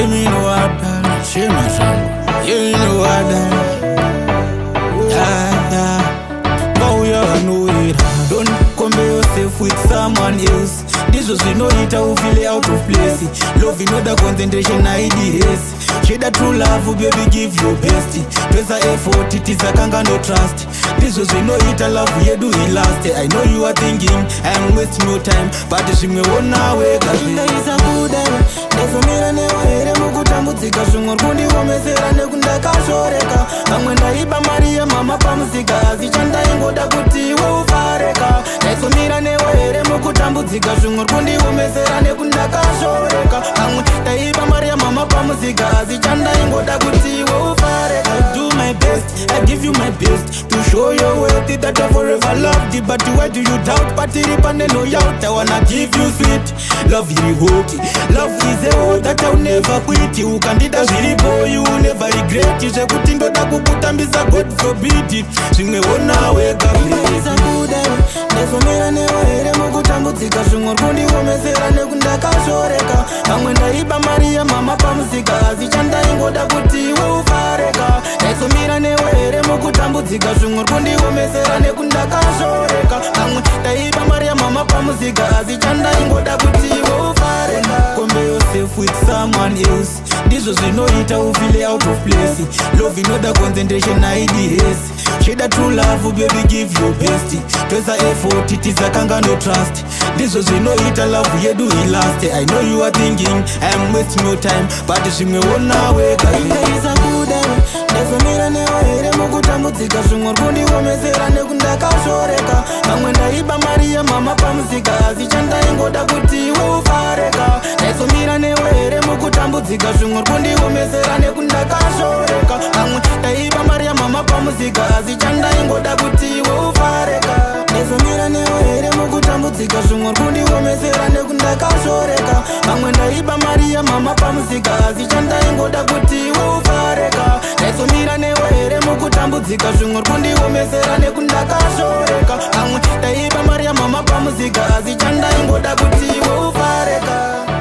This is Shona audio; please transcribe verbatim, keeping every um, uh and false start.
me know what that. She my song. You know what that. Yeah, yeah. Go you know it. Don't compare yourself with someone else. This was you know it, I will feel out of place. Love you know the concentration I D S. Share that true love, baby, give your best. There's a effort, it is a kanga no trust. This was you know it, I love you, do it last. I know you are thinking, I am wasting your time, but she me one away. There is a good day. There's a mirror never mukutambutsika zvimwe kundi womesera nekunda kashoreka vamwe ndaiba Maria mama pamusika asi chandaingoda kuti iwe ufareka ndaisomira newe here mukutambudzika zvimwe kundi womesera nekunda kashoreka vamwe ndaiba Maria mama pamusika asi chandaingoda kuti iwe ufareka. I do my best, I give you my best to show your worth that I forever loved you, but why do you doubt? But it no out, I wanna give you sweet love, you hope love is a word that I'll never quit. You can do that really boy, you will never regret it. Everything that I could put on is a good forbid it. Sing me one now, wake up. It's a good day. There's a mirror never here. Mukutambutsika zvimwe kundi womesera nekunda kashoreka vamwe ndaiba Maria mama pamusika asi chandaingoda kuti iwe ufareka ndaisomira newe here mukutambudzika zvimwe kundi womesera nekunda kashoreka vamwe ndaiba Maria mama pamusika asi chandaingoda kuti iwe ufareka. Compare yourself with someone else. This was you know it, I will feel out of place. Love you know the concentration I D S. Share that true love, baby, give your best. There's a effort, it is a kanga no trust. This was you know it, I love you, do it last. I know you are thinking, I am wasting your time, but she me one away. There is a good day. There's a mirror never here. Mukutambutsika zvimwe kundi womesera nekunda kashoreka vamwe ndaiba Maria mama pamusika asi chandaingoda kuti iwe ufareka ndaisomira newe here mukutambudzika zvimwe kundi womesera nekunda kashoreka vamwe ndaiba Maria mama pamusika asi chandaingoda kuti iwe ufareka ndaisomira newe here mukutambudzika zvimwe kundi womesera nekunda kashoreka vamwe ndaiba Maria mama pamusika asi chandaingoda kuti iwe ufareka ndaisomira newe here mukutambudzika zvimwe kundi womesera nekunda kashoreka vamwe ndaiba Maria mama pamusika asi chandaingoda kuti iwe ufareka.